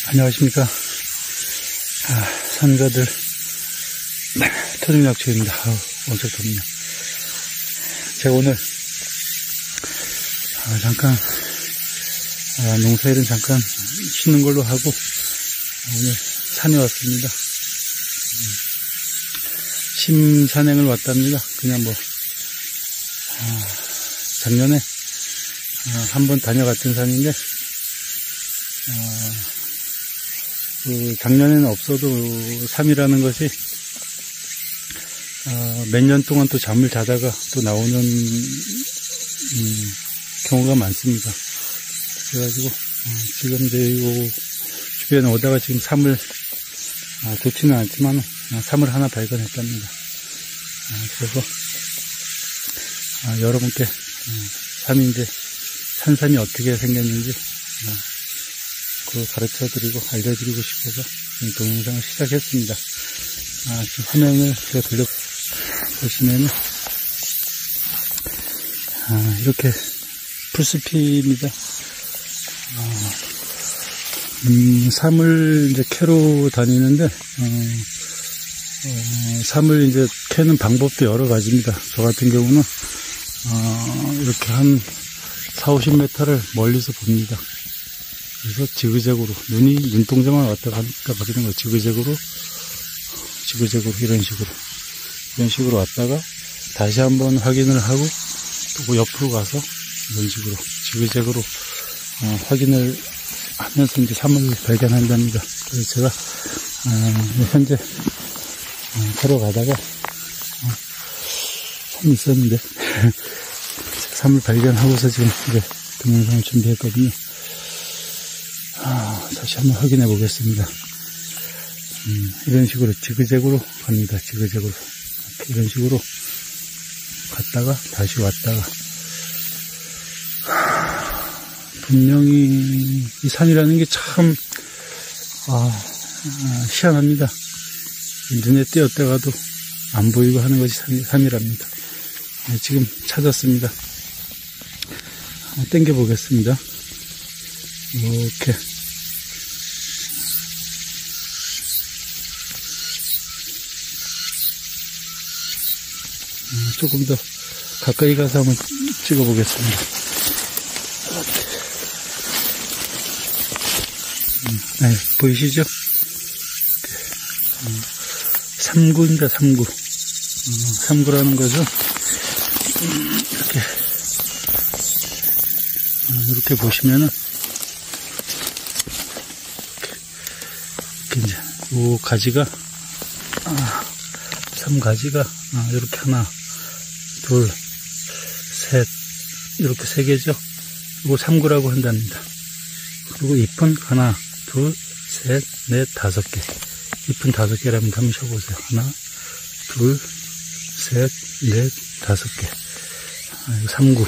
안녕하십니까. 산가들 토종약초입니다. 엄청 덥네요. 제가 오늘 잠깐 농사일은 잠깐 쉬는 걸로 하고 오늘 산에 왔습니다. 심산행을 왔답니다. 그냥 작년에 한번 다녀갔던 산인데 작년에는 없어도 삶이라는 것이 몇 년 동안 또 잠을 자다가 또 나오는 경우가 많습니다. 그래가지고 지금 이제 이 주변에 오다가 지금 삶을 좋지는 않지만 삶을 하나 발견했답니다. 그래서 여러분께 삶인데 산삼이 어떻게 생겼는지 그걸 가르쳐 드리고 알려드리고 싶어서 동영상을 시작했습니다. 지금 화면을 제가 돌려보시면은 이렇게 풀숲입니다. 삼을 이제 캐러 다니는데 삼을 이제 캐는 방법도 여러 가지입니다. 저 같은 경우는 이렇게 한 40-50m를 멀리서 봅니다. 그래서 지그재그로 눈동자만 왔다 갔다 거리는 거 지그재그로 이런 식으로 왔다가 다시 한번 확인을 하고 또 옆으로 가서 이런 식으로 지그재그로 확인을 하면서 이제 삼을 발견한답니다. 그래서 제가 현재 걸어가다가 삼이 있었는데 삼을 발견하고서 지금 이제 동영상을 준비했거든요. 다시 한번 확인해 보겠습니다. 이런 식으로 지그재그로 갑니다. 지그재그로 이런 식으로 갔다가 다시 왔다가 분명히 이 산이라는 게 참 희한합니다. 눈에 띄었다가도 안 보이고 하는 것이 산이랍니다. 지금 찾았습니다. 당겨 보겠습니다. 이렇게 조금 더 가까이 가서 한번 찍어 보겠습니다. 네, 보이시죠? 삼구입니다. 삼구. 삼구라는 것은 이렇게 보시면은 이렇게 이제 요 가지가 삼가지가 이렇게 하나 둘 셋 이렇게 세 개죠. 이거 삼구라고 한답니다. 그리고 잎은 하나 둘 셋 넷 다섯 개 잎은 5개라면 한번 쳐보세요. 하나 둘 셋 넷 다섯 개 이거 삼구.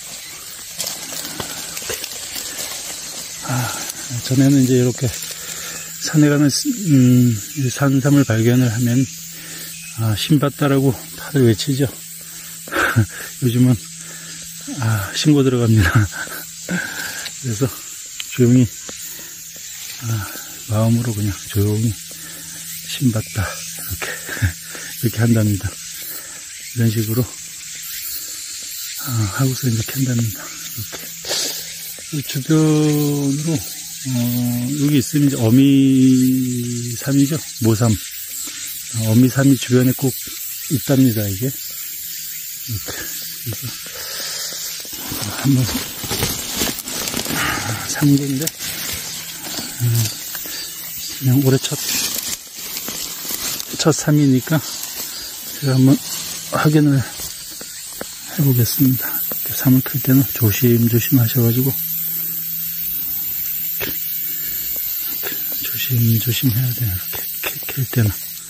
전에는 이제 이렇게 산에 가면 산삼을 발견을 하면 신봤다라고 다들 외치죠. 요즘은 신고 들어갑니다. 그래서 조용히 마음으로 그냥 조용히 신봤다 이렇게 한답니다. 이런 식으로 하고서 이제 캔답니다. 이렇게 주변으로 여기 있으면 이제 어미삼이죠. 모삼. 어미삼이 주변에 꼭 있답니다. 이게 이렇게. 그래서 한번 삼구인데 그냥 올해 첫 삼이니까 제가 한번 확인을 해보겠습니다. 이렇게 삼을 클 때는 조심조심 하셔가지고 조심 해야 돼요. 이렇게 캘 때는.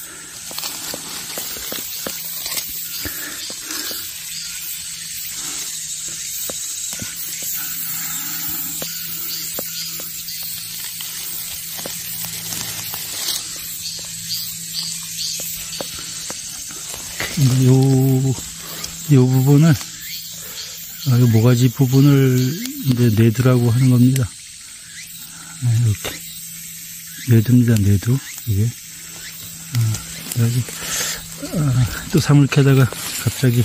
요 부분을, 요 모가지 부분을 이제 내두라고 하는 겁니다. 이렇게. 내두입니다. 내두. 이게. 그래가지고, 또 사물 캐다가 갑자기,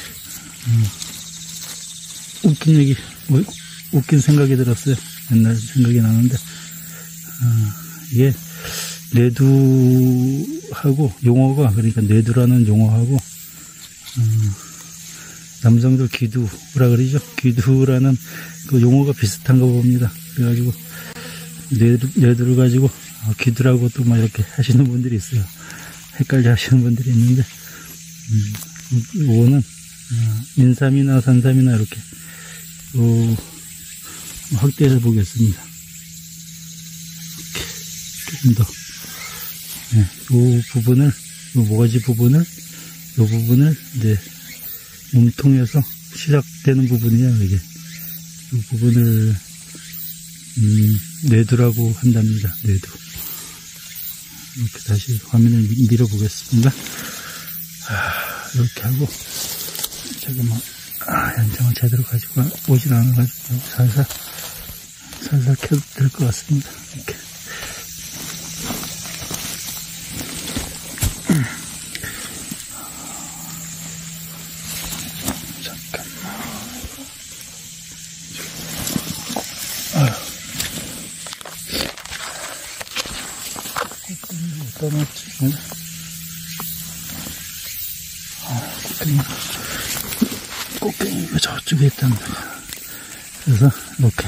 웃긴 생각이 들었어요. 옛날 생각이 나는데, 이게, 내두하고 용어가, 그러니까 내두라는 용어하고, 남성들 기두라 그러죠. 기두라는 그 용어가 비슷한가 봅니다. 그래가지고, 내두를 가지고, 기두라고 또 막 이렇게 하시는 분들이 있어요. 헷갈려 하시는 분들이 있는데, 요거는, 인삼이나 산삼이나 이렇게, 확대해서 보겠습니다. 이렇게, 조금 더. 네, 요 부분을, 요 모가지 부분을, 요 부분을, 이제, 몸통에서 시작되는 부분이에요, 이게. 이 부분을, 내두라고 한답니다, 내두. 이렇게 다시 화면을 밀어보겠습니다. 이렇게 하고, 잠깐만, 연장을 제대로 가지고 오진 않아가지고, 살살 켜도 될 것 같습니다. 이렇게. 떠났지. 꽃갱이가 저쪽에 있답니다. 그래서 이렇게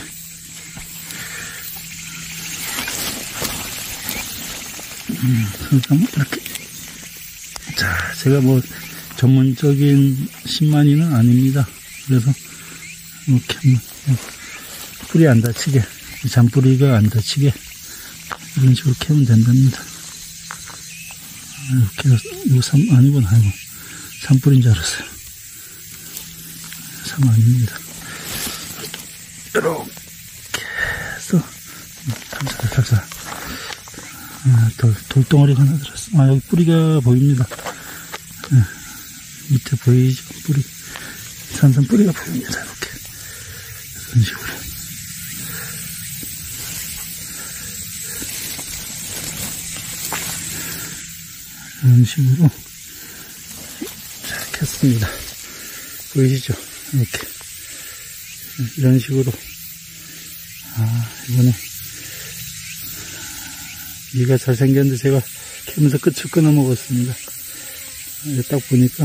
이렇게. 자, 제가 뭐 전문적인 신만이는 아닙니다. 그래서 이렇게 한번 뿌리 안 다치게, 잔뿌리가 안 다치게 이런 식으로 캐면 된답니다. 이렇게 해서, 이거 아니구나. 산뿌리인 줄 알았어요. 삼 아닙니다. 이렇게 해서, 살살. 돌덩어리가 하나 들었어. 여기 뿌리가 보입니다. 밑에 보이죠? 뿌리. 산삼 뿌리가 보입니다. 이렇게. 이런 식으로. 이런 식으로 잘 켰습니다. 보이시죠? 이렇게 이런 식으로. 이번에 이가 잘생겼는데 제가 캐면서 끝을 끊어 먹었습니다. 딱 보니까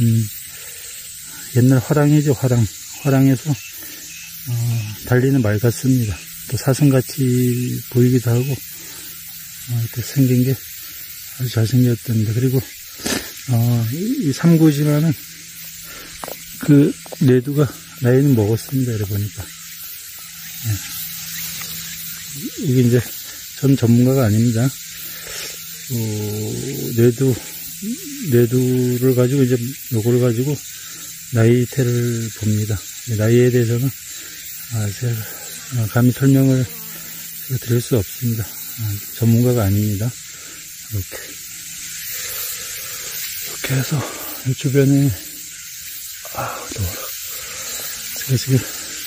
옛날 화랑이죠. 화랑에서 달리는 말 같습니다. 또 사슴같이 보이기도 하고 이렇게 생긴 게 아주 잘생겼던데. 그리고 이 삼구지만은 그 내두가 나이는 먹었습니다. 이래 보니까. 이게 이제 전 전문가가 아닙니다. 내두를 가지고 이제 요거를 가지고 나이테를 봅니다. 나이에 대해서는 제가 감히 설명을 드릴 수 없습니다. 전문가가 아닙니다. 이렇게 해서 이 주변에 더워라. 제가 지금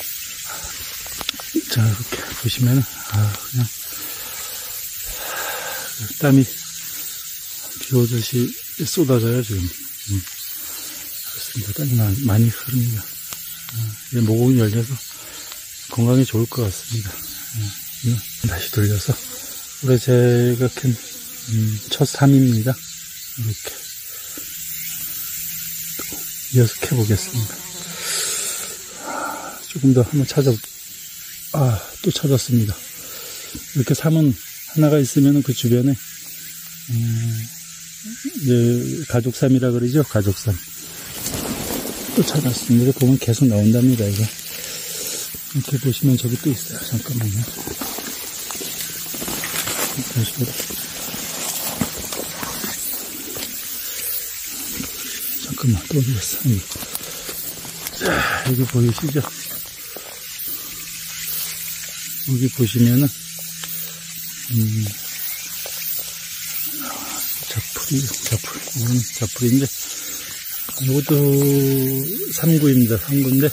자 이렇게 보시면은 그냥 땀이 비 오듯이 쏟아져요 지금. 그렇습니다. 땀이 많이 흐릅니다. 모공이 열려서 건강에 좋을 것 같습니다. 다시 돌려서 올해 제가 캔 첫 삶입니다. 이렇게 또 이어서 캐보겠습니다. 조금 더 한번 또 찾았습니다. 이렇게 삶은 하나가 있으면 그 주변에 이제 가족삼이라 그러죠. 가족삼 또 찾았습니다. 보면 계속 나온답니다. 이거 이렇게 보시면 저기 또 있어요. 잠깐만요. 이런 식으로. 잠깐만, 또 어디 갔어? 자, 여기 보이시죠? 여기 보시면은, 자풀. 이거는 자풀인데, 이것도 3구입니다. 3구인데,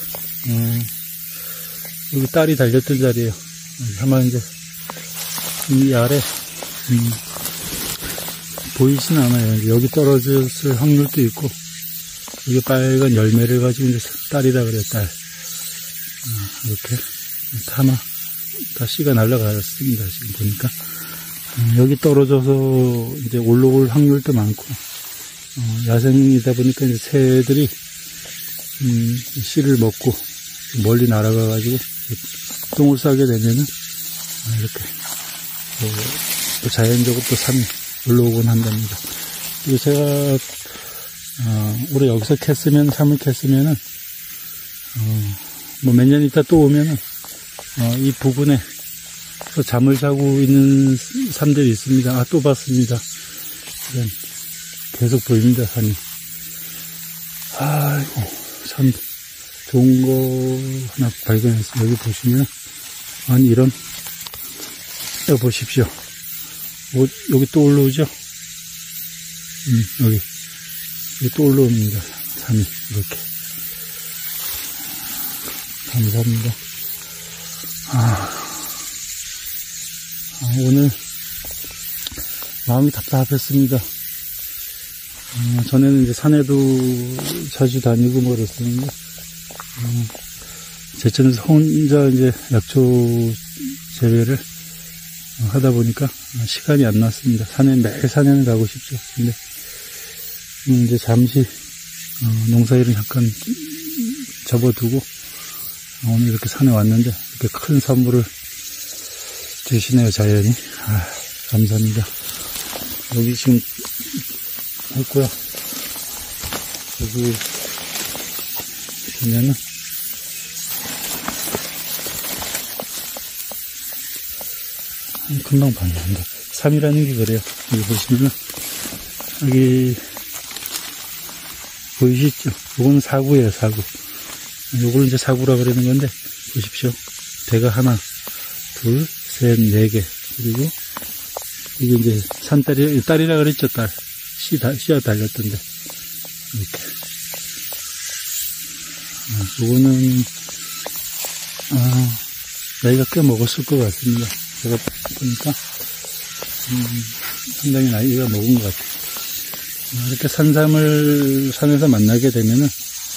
여기 딸이 달렸던 자리에요. 아마 이제, 이 아래, 보이진 않아요. 여기 떨어졌을 확률도 있고, 이게 빨간 열매를 가지고 이제 딸이라 그래요, 딸. 이렇게 타마 다 씨가 날아갔습니다. 지금 보니까 여기 떨어져서 이제 올라올 확률도 많고, 야생이다 보니까 이제 새들이 씨를 먹고 멀리 날아가 가지고 똥을 싸게 되면은 이렇게 또 자연적으로 또 산이 올라오곤 한답니다. 그리고 제가 올해 여기서 캤으면, 삼을 캤으면은 뭐 몇 년 있다 또 오면은 이 부분에 잠을 자고 있는 산들이 있습니다. 또 봤습니다. 계속 보입니다, 산이. 아이고, 참 좋은 거 하나 발견했어요. 여기 보시면 아니 이런, 여기 보십시오. 여기 또 올라오죠? 여기 또 올라옵니다. 산이 이렇게. 감사합니다. 오늘 마음이 답답했습니다. 전에는 이제 산에도 자주 다니고 뭐 그랬었는데, 제천에서 혼자 이제 약초 재배를 하다 보니까 시간이 안 났습니다. 매일 산에는 가고 싶죠. 근데 이제 잠시 농사일은 잠깐 접어두고 오늘 이렇게 산에 왔는데 이렇게 큰 선물을 주시네요, 자연이. 감사합니다. 여기 지금 했고요. 여기 보면은 금방 봤는데 3이라는 게 그래요. 여기 보시면은 여기 보이시죠? 요거는 사구예요, 사구. 요걸 이제 사구라 그러는 건데 보십시오. 대가 하나, 둘, 셋, 네 개. 그리고 이게 이제 딸이라 그랬죠, 딸. 씨앗 달렸던데. 이렇게. 요거는 나이가 꽤 먹었을 것 같습니다. 제가 보니까 상당히 나이가 먹은 것 같아요. 이렇게 산삼을 산에서 만나게 되면은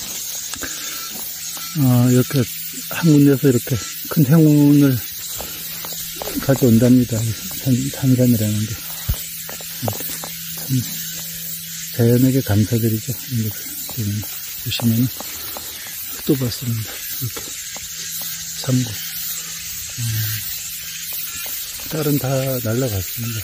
이렇게 한 군데서 이렇게 큰 행운을 가져온답니다. 산삼이라는 게. 참 자연에게 감사드리죠. 이렇게 보시면은 또 봤습니다. 이렇게 삼고. 딸은 다 날라갔습니다.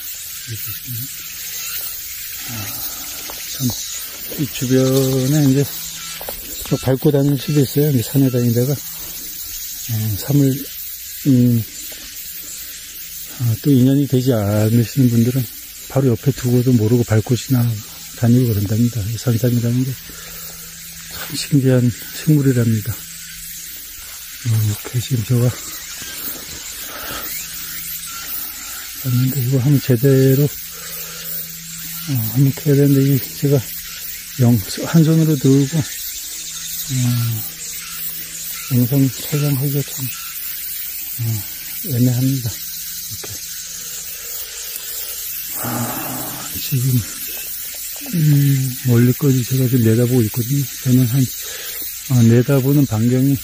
참, 이 주변에 이제 밟고 다닐 수도 있어요. 이제 산에 다니다가, 삶을, 또 인연이 되지 않으시는 분들은 바로 옆에 두고도 모르고 밟고 다니고 그런답니다. 이 산삼이라는 게 참 신기한 생물이랍니다. 이렇게 지금 제가 봤는데 이거 한번 제대로 한번 캐야 되는데 제가 한 손으로 들고 영상 촬영하기가 참 애매합니다. 이렇게 지금 멀리까지 제가 지금 내다보고 있거든요. 저는 내다보는 반경이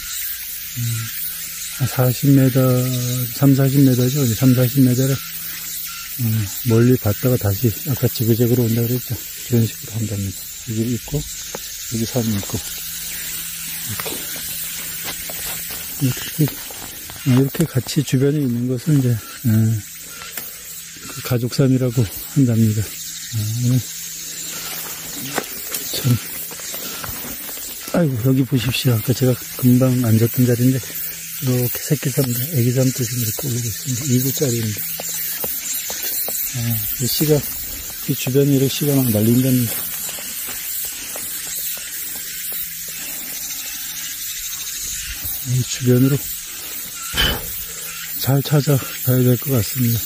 한 40m, 30-40m죠. 30-40m를 멀리 봤다가 다시 아까 지그재그로 온다 그랬죠. 그런 식으로 한답니다. 여기 있고 여기 산이 있고 이렇게 같이 주변에 있는 것을 이제 그 가족산이라고 한답니다. 참, 아이고 여기 보십시오. 아까 제가 금방 앉았던 자리인데 이렇게 새끼삼들, 애기삼들 지금 이렇게 올리고 있습니다. 2구짜리입니다. 이 씨가 이 주변에 이렇게 씨가 막 날린답니다. 이 주변으로 잘 찾아가야 될 것 같습니다.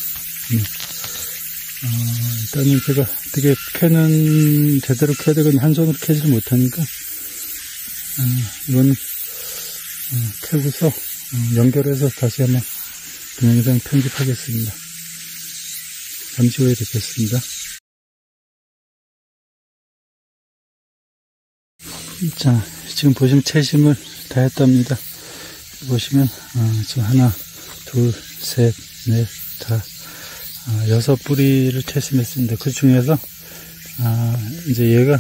일단은 제가 어떻게 제대로 캐도 한 손으로 캐지를 못하니까, 이건, 캐고서, 연결해서 다시 한번 동영상 편집하겠습니다. 잠시 후에 뵙겠습니다. 자, 지금 보시면 채심을 다 했답니다. 보시면 지금 하나, 둘, 셋, 넷, 다 6뿌리를 채심했습니다. 그 중에서 이제 얘가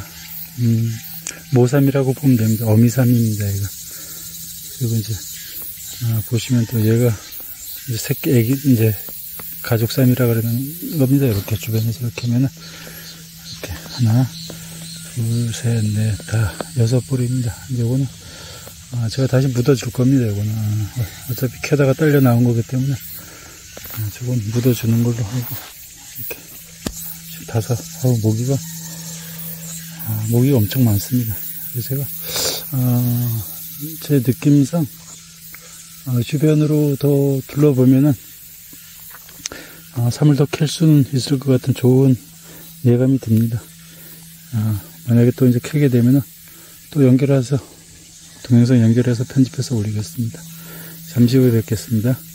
모삼이라고 보면 됩니다. 어미삼입니다. 얘가. 그리고 이제 보시면 또 얘가 이제 새끼 애기 이제 가족삼이라 그러는 겁니다. 이렇게 주변에서 이렇게 하면은 이렇게 하나, 둘, 셋, 넷, 다 6뿌리입니다. 요거는 제가 다시 묻어줄 겁니다. 요거는 어차피 캐다가 딸려 나온 거기 때문에 저건 묻어주는 걸로 하고 이렇게 다섯 모기가 엄청 많습니다. 그래서 제가 제 느낌상 주변으로 더 둘러보면은 3을 더 캘 수는 있을 것 같은 좋은 예감이 듭니다. 만약에 또 이제 캐게 되면은 또 연결해서 동영상 연결해서 편집해서 올리겠습니다. 잠시 후에 뵙겠습니다.